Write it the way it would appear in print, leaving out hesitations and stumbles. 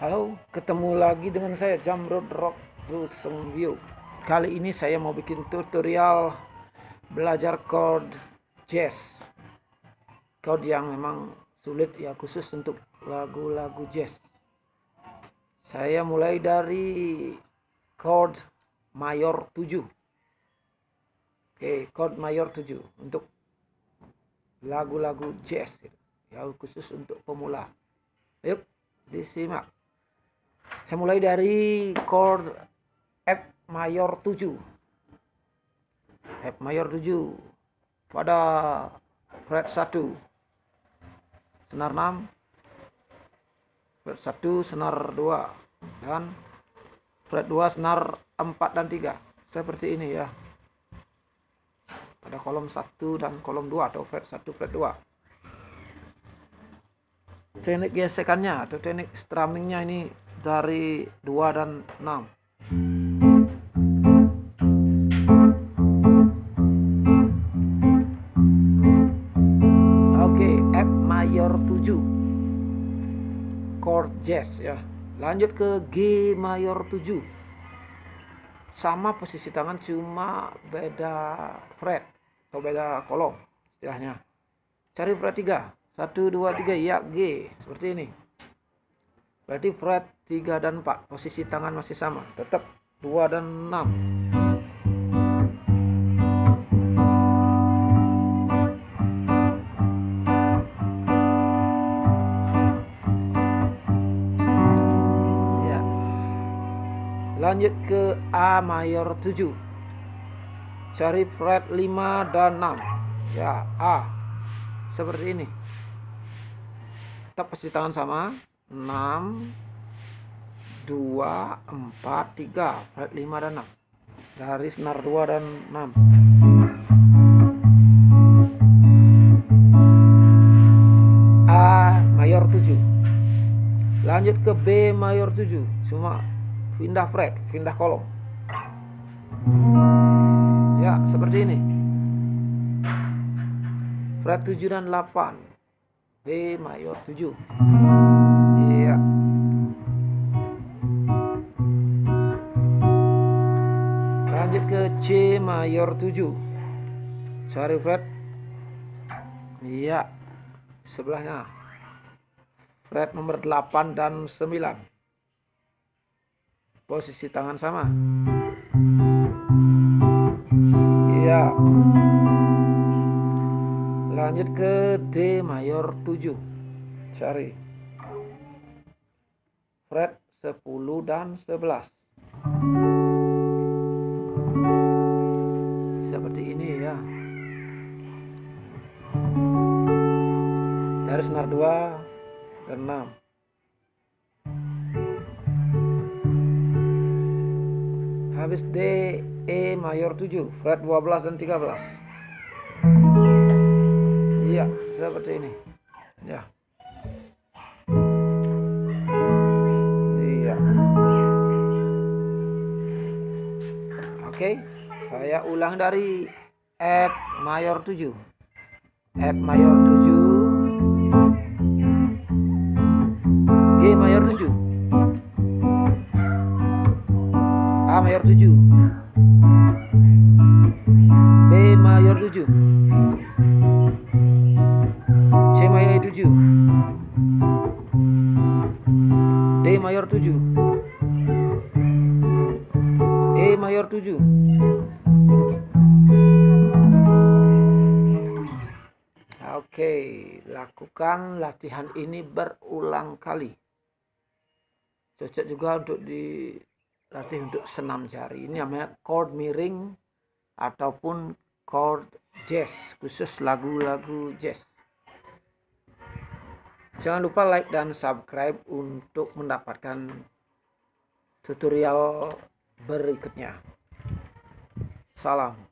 Halo, ketemu lagi dengan saya Jamrud Rock Ruseng View. Kali ini saya mau bikin tutorial belajar chord jazz. Chord yang memang sulit ya, khusus untuk lagu-lagu jazz. Saya mulai dari chord mayor 7. Oke, chord mayor 7 untuk lagu-lagu jazz ya, khusus untuk pemula. Yuk, disimak. Saya mulai dari chord F mayor 7. F mayor 7 pada fret 1 senar 6, fret 1 senar 2 dan fret 2 senar 4 dan 3. Seperti ini ya. Pada kolom 1 dan kolom 2 atau fret 1 fret 2. Teknik gesekannya atau teknik strummingnya ini dari 2 dan 6. Oke, F mayor 7 chord jazz ya. Lanjut ke G mayor 7. Sama posisi tangan, cuma beda fret atau beda kolom istilahnya. Cari fret 3. 1 2 3 ya, G seperti ini. Berarti fret 3 dan 4, posisi tangan masih sama, tetap 2 dan 6. Ya. Lanjut ke A mayor 7. Cari fret 5 dan 6. Ya, A. Seperti ini. Tetap posisi tangan sama, 6 2 4 3, fret 5 dan 6 dari senar 2 dan 6. A mayor 7. Lanjut ke B mayor 7, cuma pindah fret, pindah kolom ya, seperti ini. Fret 7 dan 8, B mayor 7. Iya. Lanjut ke C mayor 7. Cari fret. Iya. Sebelahnya. Fret nomor 8 dan 9. Posisi tangan sama. Iya. Lanjut ke D mayor 7. Cari fret 10 dan 11. Seperti ini ya. Dari senar 2 dan 6. Habis D, E mayor 7, fret 12 dan 13. Iya, seperti ini. Ya. Iya. Oke, saya ulang dari F mayor 7. F mayor 7. G mayor 7. A mayor 7. B mayor 7. C mayor 7. D mayor 7. E mayor 7. Oke, lakukan latihan ini berulang kali. Cocok juga untuk dilatih untuk senam jari. Ini namanya chord miring ataupun chord jazz, khusus lagu-lagu jazz. Jangan lupa like dan subscribe untuk mendapatkan tutorial berikutnya. Salam.